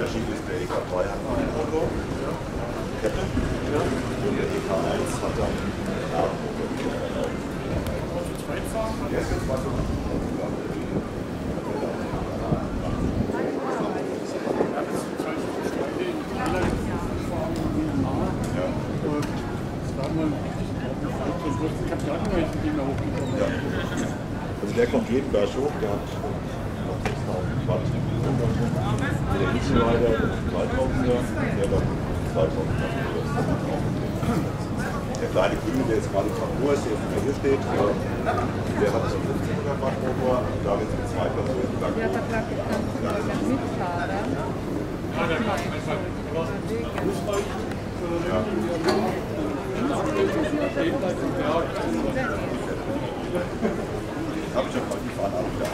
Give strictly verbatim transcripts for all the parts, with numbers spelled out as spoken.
Unterschied ist, der E K zwei hat einen Motor, Kette, und der E K eins hat dann einen Lademotor. Der ist jetzt mal so. Ja. Also der kommt jeden Berg hoch, der hat noch sechstausend Watt. Der Inselreiter zweitausender, der dann zweitausend Watt. Der kleine Grüne, der jetzt gerade vom Moor ist, der hier steht, der hat so einen fünfzehnhundert Watt Motor, da wird es mit zwei Personen lang. Ja, da bleibt ich dann Mitfahrer. Habe ich ja mal die Fahne auch da.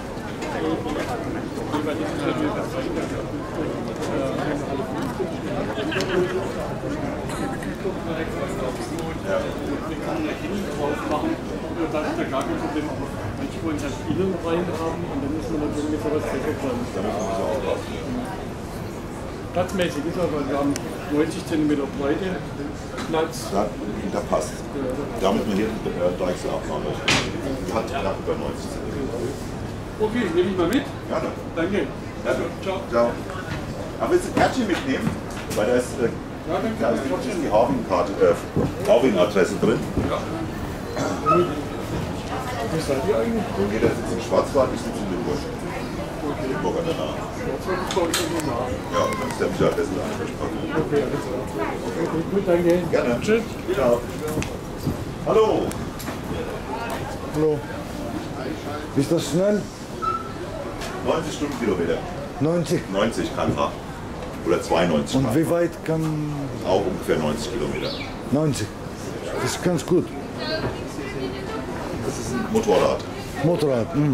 Das ist ja gar kein Problem, aber manche wollen halt innen rein haben und dann müssen wir natürlich mit sowas besser planen. Da müssen wir so aufpassen. Platzmäßig ist aber, wir haben neunzig Zentimeter Breite, Platz. Da, da passt. Da muss man hier den äh, Deichsel abmachen. Die hat knapp über neunzig Zentimeter. Okay, nehme ich mal mit. Gerne. Danke. Gerne. Ciao. Ciao. Aber willst du ein Kärtchen mitnehmen? Weil da ist, äh, Ja, danke. da ist die Harving-Karte, äh, Harving-Adresse drin. Ja. Wo seid ihr eigentlich? Okay, der sitzt im Schwarzwald, ich sitze in Limburg. Okay. Limburg an der Nahe. Schwarzwald ist bei euch immer nah. Ja, das ist der Michael Ansprechpartner. Okay, alles klar. Okay, gut, danke. Gerne. Tschüss. Ciao. Hallo. Hallo. Ist das schnell? neunzig Stundenkilometer. neunzig. neunzig Kilometer pro Stunde. Oder zweiundneunzig Und Kilometer wie weit kann... pro Stunde. Auch ungefähr neunzig Kilometer. neunzig. Das ist ganz gut. Das ist ein Motorrad. Motorrad. Mh.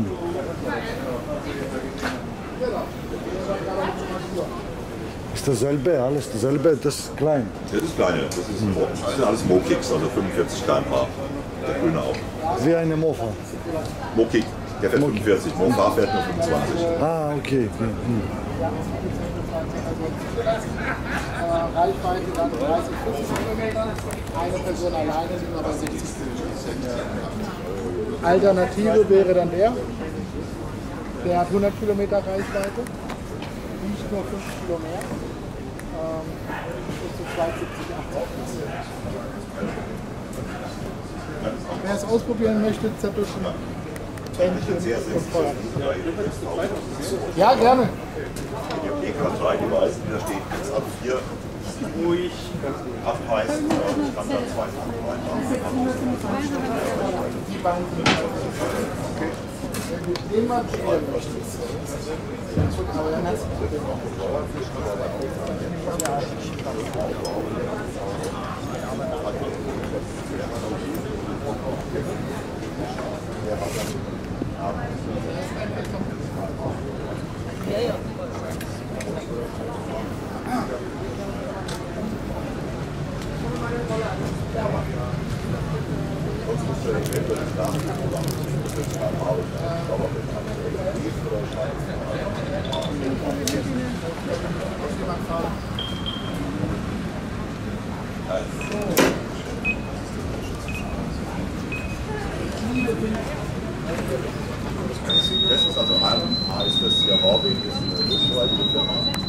Ist dasselbe, alles dasselbe, das ist klein. Das ist kleine. Das, ist ein Mo das sind alles Mo-Kicks, also fünfundvierzig Kilometer pro Stunde. Der Grüne auch. Wie eine Mofa. Mo-Kick, der fährt fünfundvierzig. Mo-Fahr fährt nur fünfundzwanzig. Ah, okay. Mhm. Reichweite dann dreißig, vierzig Kilometer. Eine Person alleine sind aber sechzig Kilometer. Alternative wäre dann der. Der hat hundert Kilometer Reichweite. Nicht nur fünf Kilo mehr. Ähm, bis zu zweihundertsiebzig, achtzig. Wer es ausprobieren möchte, Zettelchen, Bändchen und Feuer. Ja, gerne. Die E K drei, die weißen, da steht jetzt ab vier ruhig abheißen. Ich kann da zwei Sachen reinmachen. Die beiden sind okay. Wenn du den mal spielen möchtest, aber dann hast du den auch. Ja, ja. Das ist also A, A ist das ja Harving, ist eine österreichische Firma.